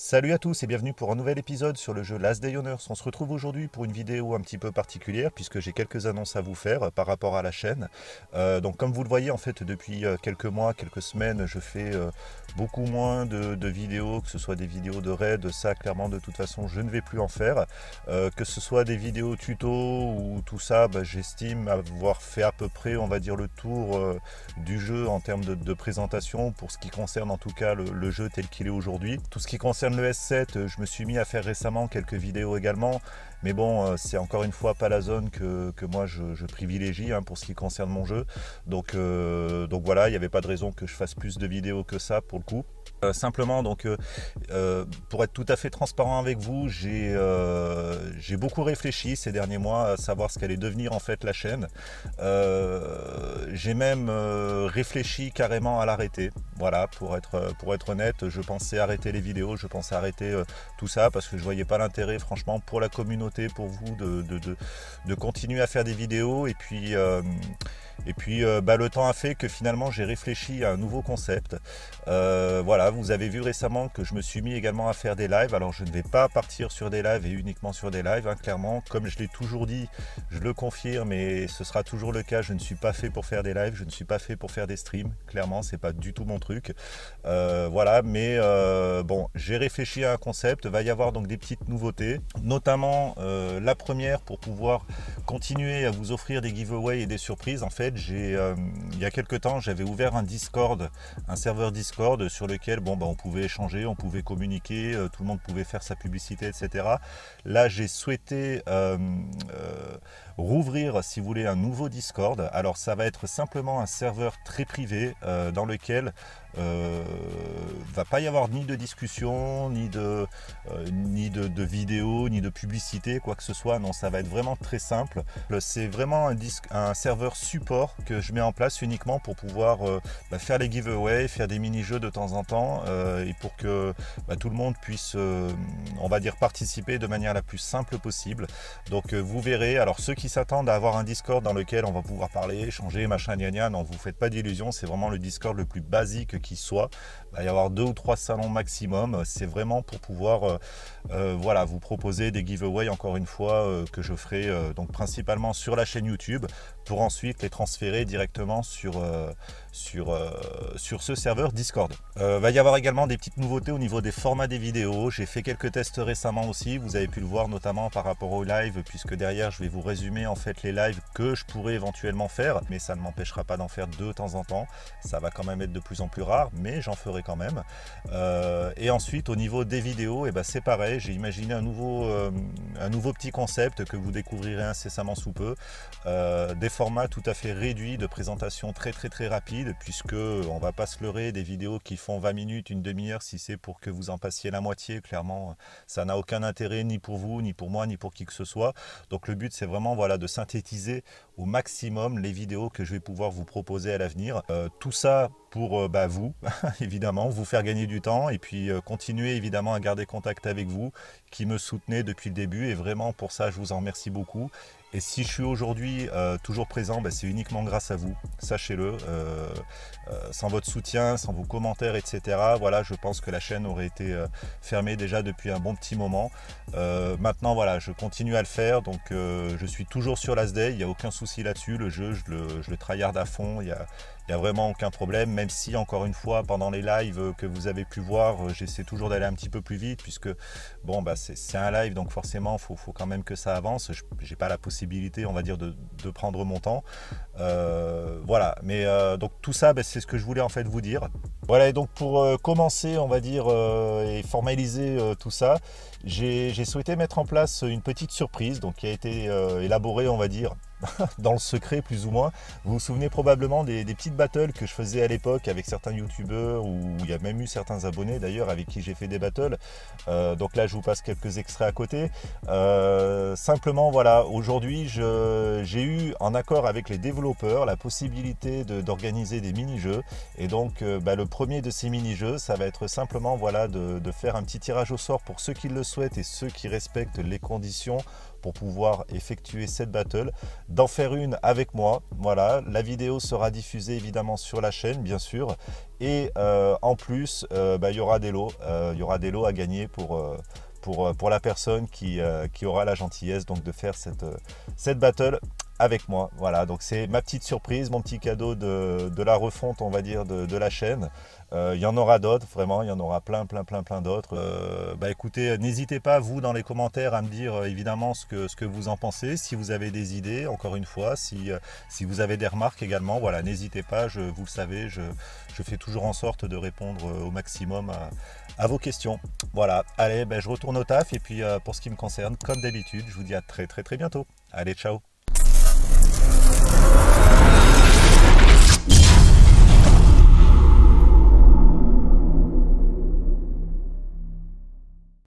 Salut à tous et bienvenue pour un nouvel épisode sur le jeu Last Day on Earth. On se retrouve aujourd'hui pour une vidéo un petit peu particulière puisque j'ai quelques annonces à vous faire par rapport à la chaîne. Donc comme vous le voyez en fait depuis quelques mois, quelques semaines, je fais beaucoup moins de vidéos, que ce soit des vidéos de raid, ça clairement de toute façon je ne vais plus en faire. Que ce soit des vidéos tuto ou tout ça, j'estime avoir fait à peu près on va dire le tour du jeu en termes de présentation pour ce qui concerne en tout cas le jeu tel qu'il est aujourd'hui. Tout ce qui concerne le S7, je me suis mis à faire récemment quelques vidéos également, mais bon, c'est encore une fois pas la zone que moi je privilégie pour ce qui concerne mon jeu. Donc voilà, il n'y avait pas de raison que je fasse plus de vidéos que ça pour le coup. Simplement, donc, pour être tout à fait transparent avec vous, j'ai beaucoup réfléchi ces derniers mois à savoir ce qu'allait devenir en fait la chaîne. J'ai même réfléchi carrément à l'arrêter. Voilà, pour être honnête, je pensais arrêter les vidéos, je pensais arrêter tout ça parce que je voyais pas l'intérêt, franchement, pour la communauté, pour vous, de continuer à faire des vidéos. Et puis le temps a fait que finalement j'ai réfléchi à un nouveau concept. Voilà, vous avez vu récemment que je me suis mis également à faire des lives. Alors je ne vais pas partir sur des lives et uniquement sur des lives, clairement. Comme je l'ai toujours dit, je le confirme et ce sera toujours le cas, je ne suis pas fait pour faire des lives, je ne suis pas fait pour faire des streams. Clairement, c'est pas du tout mon truc. Voilà, mais bon, j'ai réfléchi à un concept. Il va y avoir donc des petites nouveautés, notamment la première pour pouvoir continuer à vous offrir des giveaways et des surprises. En fait, il y a quelques temps, j'avais ouvert un Discord, un serveur Discord sur lequel on pouvait échanger, on pouvait communiquer, tout le monde pouvait faire sa publicité, etc. Là, j'ai souhaité rouvrir, si vous voulez, un nouveau Discord. Alors, ça va être simplement un serveur très privé dans lequel va pas y avoir ni de discussion, ni de vidéo, ni de publicité, quoi que ce soit. Non, ça va être vraiment très simple. C'est vraiment un serveur support que je mets en place uniquement pour pouvoir faire les giveaways, faire des mini-jeux de temps en temps et pour que tout le monde puisse, on va dire, participer de manière la plus simple possible. Donc vous verrez, alors ceux qui s'attendent à avoir un Discord dans lequel on va pouvoir parler, échanger, machin, gna gna, non, vous faites pas d'illusions, c'est vraiment le Discord le plus basique qui soit. Il va y avoir 2 ou 3 salons maximum. C'est vraiment pour pouvoir voilà, vous proposer des giveaways, encore une fois, que je ferai donc principalement sur la chaîne YouTube pour ensuite les transférer directement sur ce serveur Discord. Va y avoir également des petites nouveautés au niveau des formats des vidéos. J'ai fait quelques tests récemment aussi, vous avez pu le voir notamment par rapport aux lives, puisque derrière je vais vous résumer en fait les lives que je pourrais éventuellement faire, mais ça ne m'empêchera pas d'en faire de temps en temps. Ça va quand même être de plus en plus rare, mais j'en ferai quand même. Et ensuite au niveau des vidéos, c'est pareil, j'ai imaginé un nouveau petit concept que vous découvrirez incessamment sous peu. Des formats tout à fait réduits de présentation très rapide, puisque on va pas se leurrer, des vidéos qui font 20 minutes, une demi-heure, si c'est pour que vous en passiez la moitié, clairement ça n'a aucun intérêt, ni pour vous, ni pour moi, ni pour qui que ce soit. Donc le but c'est vraiment voilà, de synthétiser au maximum les vidéos que je vais pouvoir vous proposer à l'avenir. Tout ça pour vous, évidemment, vous faire gagner du temps et puis continuer évidemment à garder contact avec vous, qui me soutenez depuis le début, et vraiment pour ça je vous en remercie beaucoup. Et si je suis aujourd'hui toujours présent, c'est uniquement grâce à vous, sachez-le. Sans votre soutien, sans vos commentaires, etc. Voilà, je pense que la chaîne aurait été fermée déjà depuis un bon petit moment. Maintenant, voilà, je continue à le faire, donc je suis toujours sur Last Day, il n'y a aucun souci là-dessus. Le jeu, je le tryhard à fond, il n'y a vraiment aucun problème, même si, encore une fois, pendant les lives que vous avez pu voir, j'essaie toujours d'aller un petit peu plus vite, puisque, c'est un live, donc forcément, il faut quand même que ça avance. Je n'ai pas la possibilité, on va dire, de prendre mon temps. Voilà, mais donc tout ça, c'est ce que je voulais en fait vous dire. Voilà, et donc pour commencer, on va dire, et formaliser tout ça, j'ai souhaité mettre en place une petite surprise, donc qui a été élaborée, on va dire, dans le secret plus ou moins. Vous vous souvenez probablement des petites battles que je faisais à l'époque avec certains youtubeurs, où il y a même eu certains abonnés d'ailleurs avec qui j'ai fait des battles. Donc là je vous passe quelques extraits à côté. Simplement voilà, aujourd'hui j'ai eu en accord avec les développeurs la possibilité d'organiser des mini-jeux, et donc le premier de ces mini-jeux, ça va être simplement voilà, de faire un petit tirage au sort pour ceux qui le souhaitent et ceux qui respectent les conditions pour pouvoir effectuer cette battle, d'en faire une avec moi. Voilà, la vidéo sera diffusée évidemment sur la chaîne, bien sûr, et en plus, il y aura des lots, à gagner pour la personne qui aura la gentillesse donc de faire cette battle avec moi. Voilà, donc c'est ma petite surprise, mon petit cadeau de la refonte, on va dire, de la chaîne. Il y en aura d'autres, vraiment, il y en aura plein d'autres. Écoutez, n'hésitez pas, vous, dans les commentaires, à me dire évidemment ce que vous en pensez. Si vous avez des idées, encore une fois, si vous avez des remarques également, voilà, n'hésitez pas, vous le savez, je fais toujours en sorte de répondre au maximum à vos questions. Voilà, allez, je retourne au taf et puis pour ce qui me concerne, comme d'habitude, je vous dis à très bientôt. Allez, ciao!